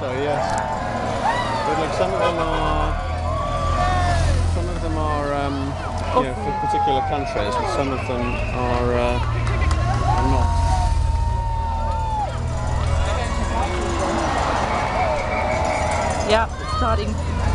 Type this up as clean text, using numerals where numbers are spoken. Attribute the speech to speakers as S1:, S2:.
S1: so, yes. But like some of them are you know, for particular countries, but some of them are not.
S2: Yeah, it's starting.